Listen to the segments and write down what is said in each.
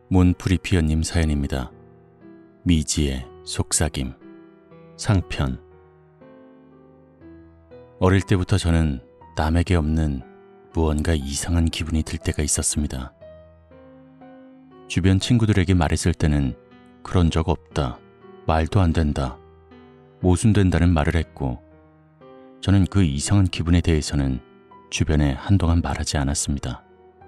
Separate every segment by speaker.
Speaker 1: 몬프리피어님 사연입니다. 미지의 속삭임 상편. 어릴 때부터 저는 남에게 없는 무언가 이상한 기분이 들 때가 있었습니다. 주변 친구들에게 말했을 때는 그런 적 없다, 말도 안 된다, 모순된다는 말을 했고, 저는 그 이상한 기분에 대해서는 주변에 한동안 말하지 않았습니다.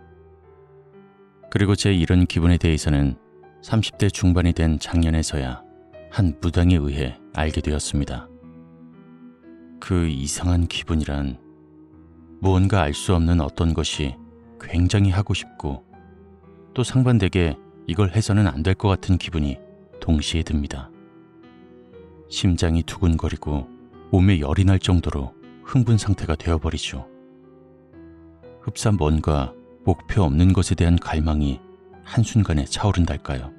Speaker 1: 그리고 제 이런 기분에 대해서는 30대 중반이 된 작년에서야 한 무당에 의해 알게 되었습니다. 그 이상한 기분이란 무언가 알 수 없는 어떤 것이 굉장히 하고 싶고, 또 상반되게 이걸 해서는 안 될 것 같은 기분이 동시에 듭니다. 심장이 두근거리고 몸에 열이 날 정도로 흥분 상태가 되어버리죠. 흡사 뭔가 목표 없는 것에 대한 갈망이 한순간에 차오른달까요?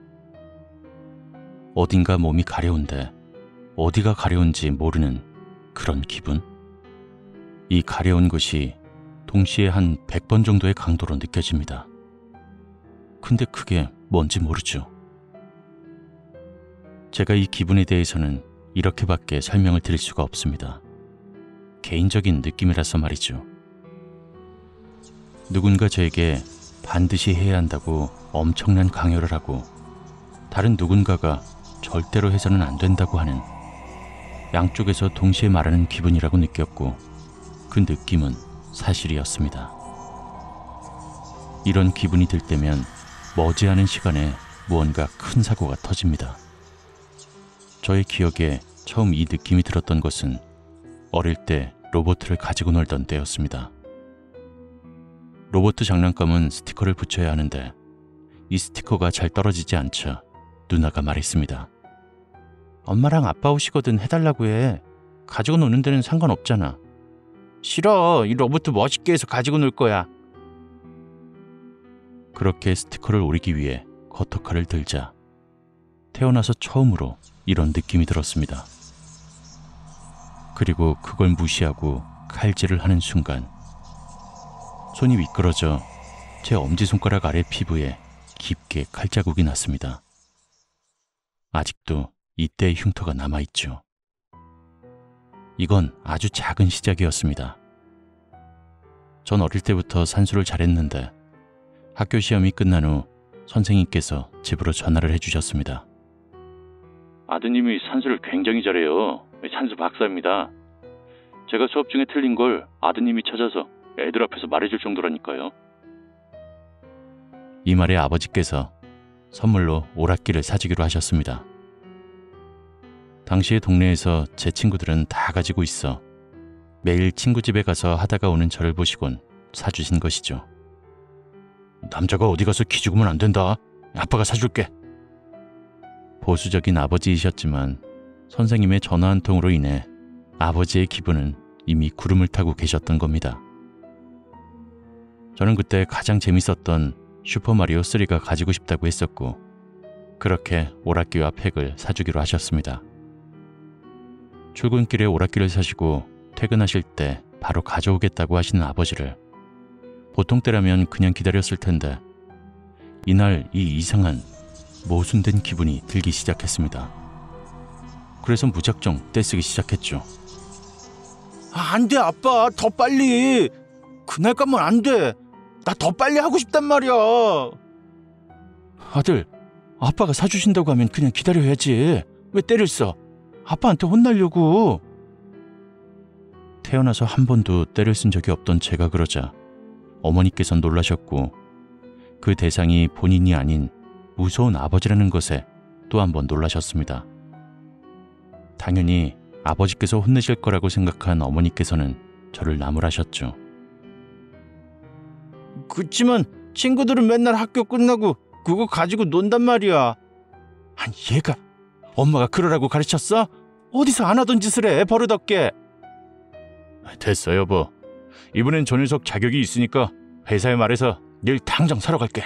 Speaker 1: 어딘가 몸이 가려운데 어디가 가려운지 모르는 그런 기분? 이 가려운 것이 동시에 한 100번 정도의 강도로 느껴집니다. 근데 그게 뭔지 모르죠. 제가 이 기분에 대해서는 이렇게밖에 설명을 드릴 수가 없습니다. 개인적인 느낌이라서 말이죠. 누군가 저에게 반드시 해야 한다고 엄청난 강요를 하고, 다른 누군가가 절대로 해서는 안 된다고 하는, 양쪽에서 동시에 말하는 기분이라고 느꼈고, 그 느낌은 사실이었습니다. 이런 기분이 들 때면 머지않은 시간에 무언가 큰 사고가 터집니다. 저의 기억에 처음 이 느낌이 들었던 것은 어릴 때 로봇을 가지고 놀던 때였습니다. 로봇 장난감은 스티커를 붙여야 하는데 이 스티커가 잘 떨어지지 않자 누나가 말했습니다. 엄마랑 아빠 오시거든 해달라고 해. 가지고 노는 데는 상관없잖아. 싫어. 이 로봇 멋있게 해서 가지고 놀 거야. 그렇게 스티커를 오리기 위해 커터칼을 들자 태어나서 처음으로 이런 느낌이 들었습니다. 그리고 그걸 무시하고 칼질을 하는 순간 손이 미끄러져 제 엄지손가락 아래 피부에 깊게 칼자국이 났습니다. 아직도 이때의 흉터가 남아있죠. 이건 아주 작은 시작이었습니다. 전 어릴 때부터 산수를 잘했는데 학교 시험이 끝난 후 선생님께서 집으로 전화를 해주셨습니다. 아드님이 산수를 굉장히 잘해요. 산수 박사입니다. 제가 수업 중에 틀린 걸 아드님이 찾아서 애들 앞에서 말해줄 정도라니까요. 이 말에 아버지께서 선물로 오락기를 사주기로 하셨습니다. 당시에 동네에서 제 친구들은 다 가지고 있어 매일 친구 집에 가서 하다가 오는 저를 보시곤 사주신 것이죠. 남자가 어디 가서 기 죽으면 안 된다. 아빠가 사줄게. 보수적인 아버지이셨지만 선생님의 전화 한 통으로 인해 아버지의 기분은 이미 구름을 타고 계셨던 겁니다. 저는 그때 가장 재밌었던 슈퍼마리오 3가 가지고 싶다고 했었고, 그렇게 오락기와 팩을 사주기로 하셨습니다. 출근길에 오락기를 사시고 퇴근하실 때 바로 가져오겠다고 하시는 아버지를 보통 때라면 그냥 기다렸을 텐데, 이날 이 이상한 모순된 기분이 들기 시작했습니다. 그래서 무작정 떼쓰기 시작했죠. 안 돼 아빠, 더 빨리. 그날 가면 안 돼. 나 더 빨리 하고 싶단 말이야. 아들, 아빠가 사주신다고 하면 그냥 기다려야지. 왜 때를 써? 아빠한테 혼나려고. 태어나서 한 번도 때를 쓴 적이 없던 제가 그러자 어머니께선 놀라셨고, 그 대상이 본인이 아닌 무서운 아버지라는 것에 또 한 번 놀라셨습니다. 당연히 아버지께서 혼내실 거라고 생각한 어머니께서는 저를 나무라셨죠. 그치만 친구들은 맨날 학교 끝나고 그거 가지고 논단 말이야. 아니 얘가 엄마가 그러라고 가르쳤어? 어디서 안 하던 짓을 해, 버릇없게. 됐어 여보. 이번엔 저 녀석 자격이 있으니까 회사에 말해서 내일 당장 사러 갈게.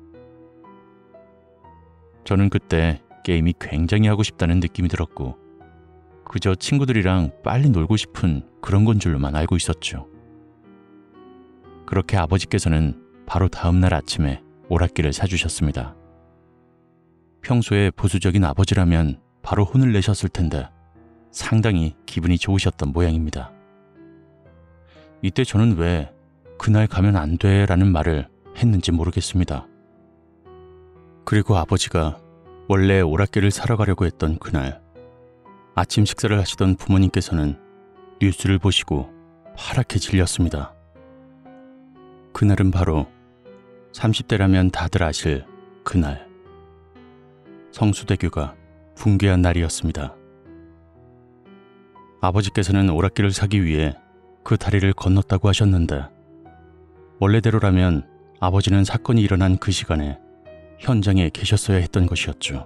Speaker 1: 저는 그때 게임이 굉장히 하고 싶다는 느낌이 들었고, 그저 친구들이랑 빨리 놀고 싶은 그런 건 줄로만 알고 있었죠. 그렇게 아버지께서는 바로 다음 날 아침에 오락기를 사주셨습니다. 평소에 보수적인 아버지라면 바로 혼을 내셨을 텐데 상당히 기분이 좋으셨던 모양입니다. 이때 저는 왜 그날 가면 안 돼 라는 말을 했는지 모르겠습니다. 그리고 아버지가 원래 오락기를 사러 가려고 했던 그날, 아침 식사를 하시던 부모님께서는 뉴스를 보시고 파랗게 질렸습니다. 그날은 바로 30대라면 다들 아실 그날, 성수대교가 붕괴한 날이었습니다. 아버지께서는 오락기를 사기 위해 그 다리를 건넜다고 하셨는데 원래대로라면 아버지는 사건이 일어난 그 시간에 현장에 계셨어야 했던 것이었죠.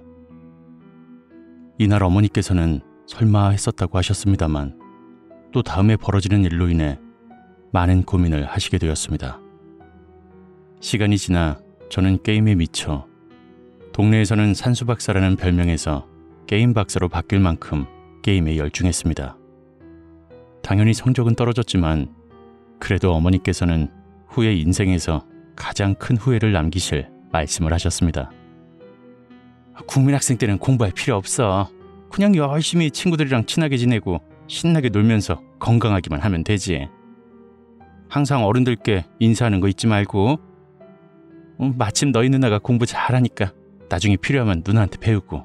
Speaker 1: 이날 어머니께서는 설마 했었다고 하셨습니다만 또 다음에 벌어지는 일로 인해 많은 고민을 하시게 되었습니다. 시간이 지나 저는 게임에 미쳐 동네에서는 산수박사라는 별명에서 게임 박사로 바뀔 만큼 게임에 열중했습니다. 당연히 성적은 떨어졌지만 그래도 어머니께서는 후에 인생에서 가장 큰 후회를 남기실 말씀을 하셨습니다. 국민학생 때는 공부할 필요 없어. 그냥 열심히 친구들이랑 친하게 지내고 신나게 놀면서 건강하기만 하면 되지. 항상 어른들께 인사하는 거 잊지 말고. 마침 너희 누나가 공부 잘하니까 나중에 필요하면 누나한테 배우고.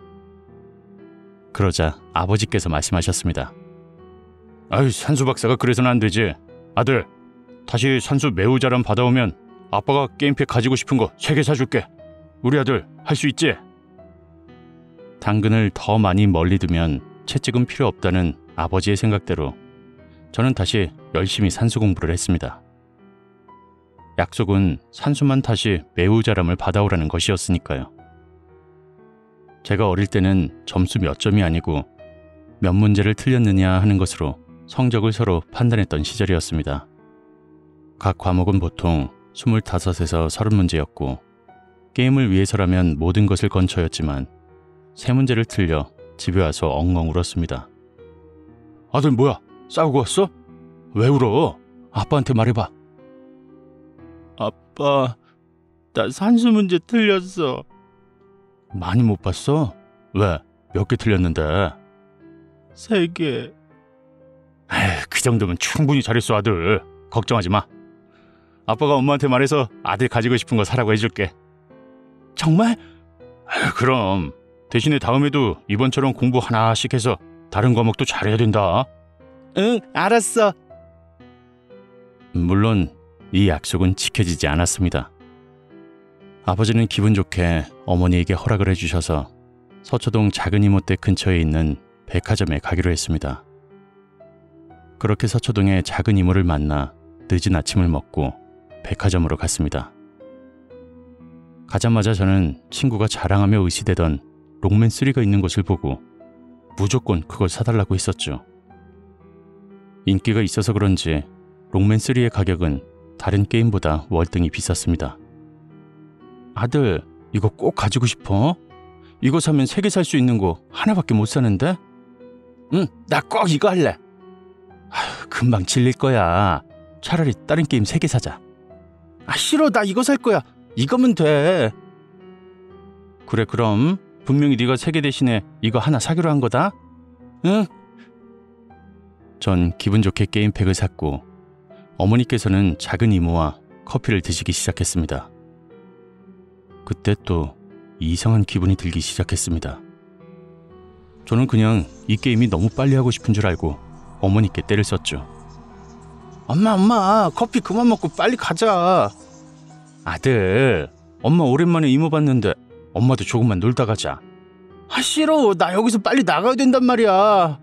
Speaker 1: 그러자 아버지께서 말씀하셨습니다. 아유, 산수 박사가 그래서는 안 되지. 아들, 다시 산수 매우 잘함 받아오면 아빠가 게임팩 가지고 싶은 거 3개 사줄게. 우리 아들 할 수 있지? 당근을 더 많이 멀리 두면 채찍은 필요 없다는 아버지의 생각대로 저는 다시 열심히 산수 공부를 했습니다. 약속은 산수만 다시 매우 잘함을 받아오라는 것이었으니까요. 제가 어릴 때는 점수 몇 점이 아니고 몇 문제를 틀렸느냐 하는 것으로 성적을 서로 판단했던 시절이었습니다. 각 과목은 보통 25에서 30문제였고 게임을 위해서라면 모든 것을 건쳐였지만 3문제를 틀려 집에 와서 엉엉 울었습니다. 아들 뭐야? 싸우고 왔어? 왜 울어? 아빠한테 말해봐. 아빠, 나 산수 문제 틀렸어. 많이 못 봤어? 왜? 몇 개 틀렸는데? 3개. 그 정도면 충분히 잘했어 아들. 걱정하지 마. 아빠가 엄마한테 말해서 아들 가지고 싶은 거 사라고 해줄게. 정말? 그럼. 대신에 다음에도 이번처럼 공부 하나씩 해서 다른 과목도 잘해야 된다. 응, 알았어. 물론 이 약속은 지켜지지 않았습니다. 아버지는 기분 좋게 어머니에게 허락을 해주셔서 서초동 작은 이모댁 근처에 있는 백화점에 가기로 했습니다. 그렇게 서초동의 작은 이모를 만나 늦은 아침을 먹고 백화점으로 갔습니다. 가자마자 저는 친구가 자랑하며 의시되던 롱맨3가 있는 것을 보고 무조건 그걸 사달라고 했었죠. 인기가 있어서 그런지 롱맨3의 가격은 다른 게임보다 월등히 비쌌습니다. 아들, 이거 꼭 가지고 싶어? 이거 사면 3개 살 수 있는 거 하나밖에 못 사는데? 응, 나 꼭 이거 할래. 금방 질릴 거야. 차라리 다른 게임 3개 사자. 싫어, 나 이거 살 거야. 이거면 돼. 그래, 그럼 분명히 네가 3개 대신에 이거 하나 사기로 한 거다. 응? 전 기분 좋게 게임팩을 샀고 어머니께서는 작은 이모와 커피를 드시기 시작했습니다. 그때 또 이상한 기분이 들기 시작했습니다. 저는 그냥 이 게임이 너무 빨리 하고 싶은 줄 알고 어머니께 떼를 썼죠. 엄마, 커피 그만 먹고 빨리 가자. 아들, 엄마 오랜만에 이모 봤는데 엄마도 조금만 놀다 가자. 싫어, 나 여기서 빨리 나가야 된단 말이야.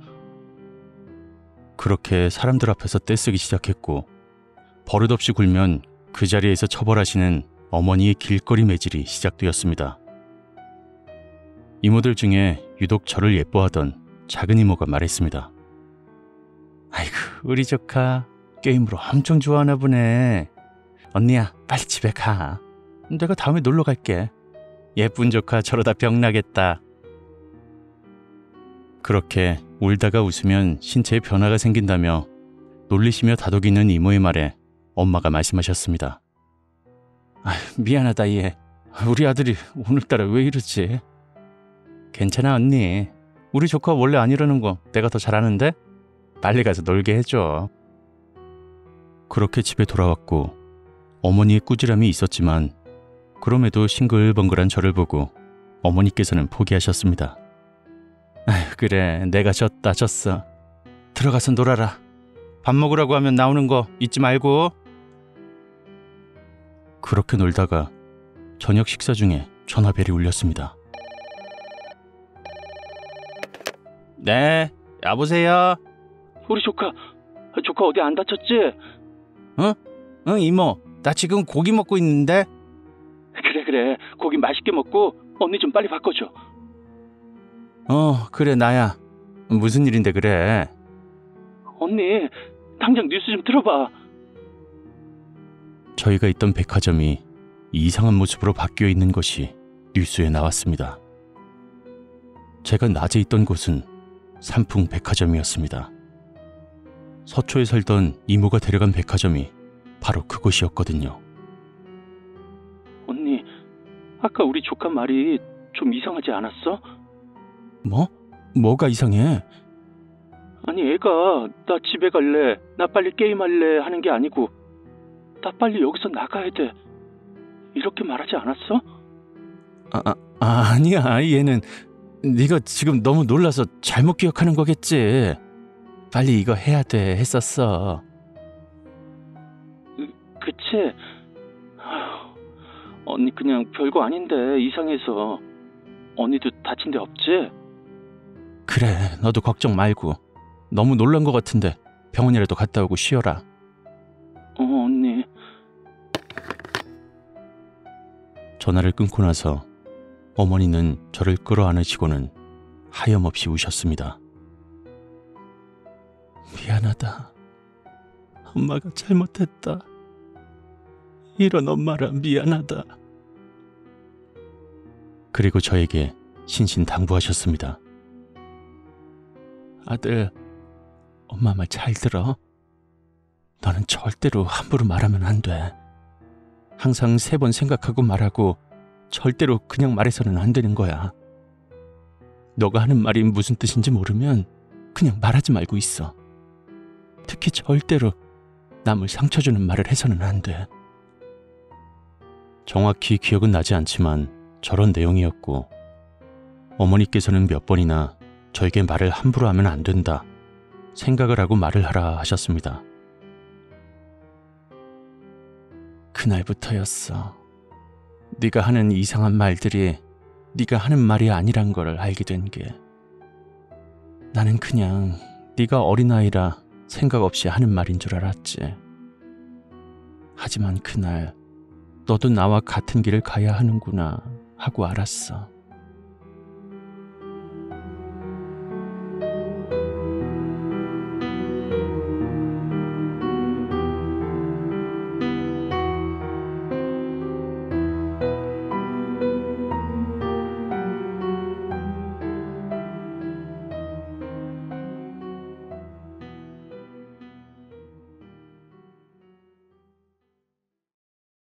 Speaker 1: 그렇게 사람들 앞에서 떼쓰기 시작했고 버릇없이 굴면 그 자리에서 처벌하시는 어머니의 길거리 매질이 시작되었습니다. 이모들 중에 유독 저를 예뻐하던 작은 이모가 말했습니다. 아이고, 우리 조카 게임으로 엄청 좋아하나 보네. 언니야, 빨리 집에 가. 내가 다음에 놀러 갈게. 예쁜 조카 저러다 병나겠다. 그렇게 울다가 웃으면 신체에 변화가 생긴다며 놀리시며 다독이는 이모의 말에 엄마가 말씀하셨습니다. 미안하다 얘. 우리 아들이 오늘따라 왜 이러지? 괜찮아 언니. 우리 조카 원래 안 이러는 거 내가 더 잘하는데? 빨리 가서 놀게 해줘. 그렇게 집에 돌아왔고 어머니의 꾸지람이 있었지만 그럼에도 싱글벙글한 저를 보고 어머니께서는 포기하셨습니다. 아휴 그래 내가 졌어. 들어가서 놀아라. 밥 먹으라고 하면 나오는 거 잊지 말고. 그렇게 놀다가 저녁 식사 중에 전화벨이 울렸습니다. 네, 여보세요? 우리 조카 어디 안 다쳤지? 응 이모, 나 지금 고기 먹고 있는데. 그래 고기 맛있게 먹고 언니 좀 빨리 바꿔줘. 그래 나야. 무슨 일인데 그래? 언니 당장 뉴스 좀 들어봐. 저희가 있던 백화점이 이상한 모습으로 바뀌어 있는 것이 뉴스에 나왔습니다. 제가 낮에 있던 곳은 삼풍 백화점이었습니다. 서초에 살던 이모가 데려간 백화점이 바로 그곳이었거든요. 언니, 아까 우리 조카 말이 좀 이상하지 않았어? 뭐가 이상해? 아니 애가 나 집에 갈래, 나 빨리 게임할래 하는 게 아니고 나 빨리 여기서 나가야 돼 이렇게 말하지 않았어? 아니야 얘는 네가 지금 너무 놀라서 잘못 기억하는 거겠지. 빨리 이거 해야 돼 했었어. 그치? 언니 그냥 별거 아닌데 이상해서. 언니도 다친 데 없지? 그래 너도 걱정 말고. 너무 놀란 것 같은데 병원이라도 갔다 오고 쉬어라. 언니. 전화를 끊고 나서 어머니는 저를 끌어안으시고는 하염없이 우셨습니다. 미안하다. 엄마가 잘못했다. 이런 엄마라 미안하다. 그리고 저에게 신신당부하셨습니다. 아들, 엄마 말 잘 들어. 너는 절대로 함부로 말하면 안 돼. 항상 3번 생각하고 말하고 절대로 그냥 말해서는 안 되는 거야. 너가 하는 말이 무슨 뜻인지 모르면 그냥 말하지 말고 있어. 특히 절대로 남을 상처 주는 말을 해서는 안 돼. 정확히 기억은 나지 않지만 저런 내용이었고 어머니께서는 몇 번이나 저에게 말을 함부로 하면 안 된다 생각을 하고 말을 하라 하셨습니다. 그날부터였어. 네가 하는 이상한 말들이 네가 하는 말이 아니란 걸 알게 된 게. 나는 그냥 네가 어린아이라 생각 없이 하는 말인 줄 알았지. 하지만 그날 너도 나와 같은 길을 가야 하는구나 하고 알았어.